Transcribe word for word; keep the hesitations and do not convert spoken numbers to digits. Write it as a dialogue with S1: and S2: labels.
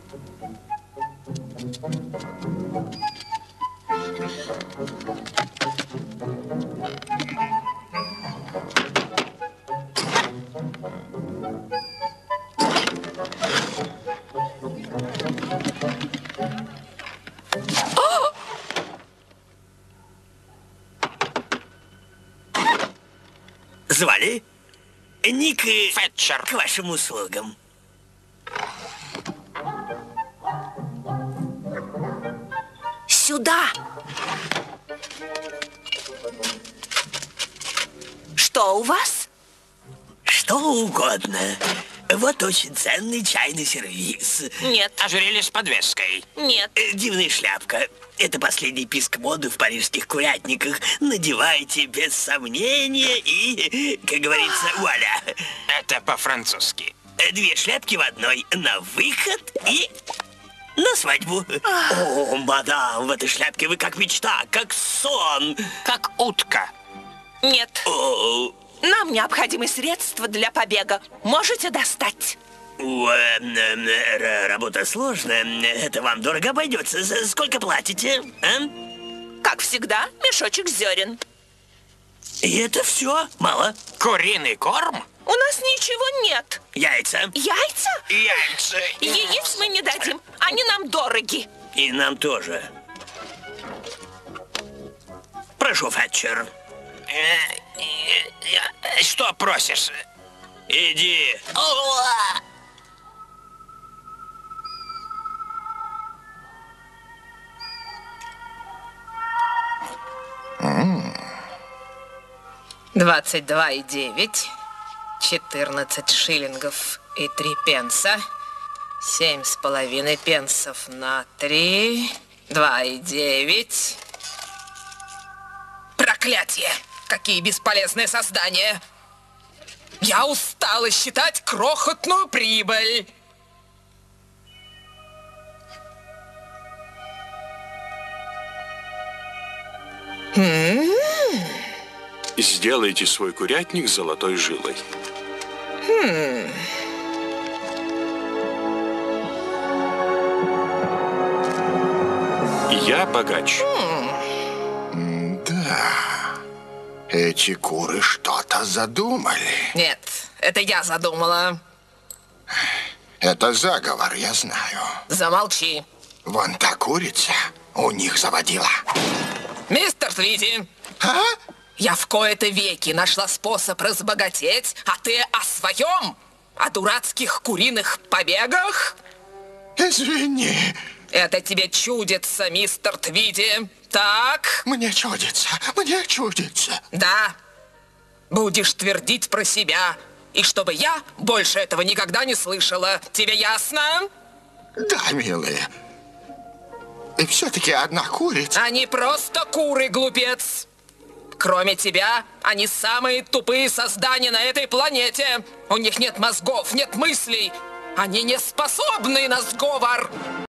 S1: Звали? Ник
S2: Фетчер.
S1: К вашим услугам.
S3: Сюда! Что у вас?
S1: Что угодно. Вот очень ценный чайный сервиз.
S3: Нет.
S2: Ожерелье с подвеской.
S3: Нет.
S1: Э, Дивная шляпка. Это последний писк моды в парижских курятниках. Надевайте без сомнения и, как говорится, вуаля.
S2: Это по-французски.
S1: Э, Две шляпки в одной. На выход и на свадьбу. О, мадам, в этой шляпке вы как мечта, как сон.
S2: Как утка.
S3: Нет.
S1: О,
S3: Нам необходимы средства для побега. Можете достать?
S1: о, э, э, р- работа сложная. Это вам дорого обойдется. За сколько платите? А?
S3: Как всегда, мешочек зерен.
S1: И это все? Мало?
S2: Куриный корм.
S3: У нас ничего нет.
S1: Яйца.
S3: Яйца?
S2: Яйца.
S3: Яиц мы не дадим. Они нам дороги.
S1: И нам тоже. Прошу, Фетчер.
S2: Э, э, Что просишь?
S1: Иди.
S4: Двадцать два и девять, четырнадцать шиллингов и три пенса, семь с половиной пенсов на три, два и девять. Проклятие! Какие бесполезные создания! Я устала считать крохотную прибыль.
S5: Сделайте свой курятник золотой жилой. Я богач.
S6: Да, эти куры что-то задумали.
S4: Нет, это я задумала.
S6: Это заговор, я знаю.
S4: Замолчи.
S6: Вон та курица у них заводила.
S4: Мистер Твиди,
S6: А?
S4: я в кои-то веки нашла способ разбогатеть, а ты о своем? О дурацких куриных побегах?
S6: Извини,
S4: Это тебе чудится, мистер Твиди. Так?
S6: мне чудится, мне чудится.
S4: Да. Будешь твердить про себя. И чтобы я больше этого никогда не слышала. Тебе ясно?
S6: Да, милые. И все-таки одна курица.
S4: Они просто куры, глупец. Кроме тебя, они самые тупые создания на этой планете. У них нет мозгов, нет мыслей. Они не способны на сговор.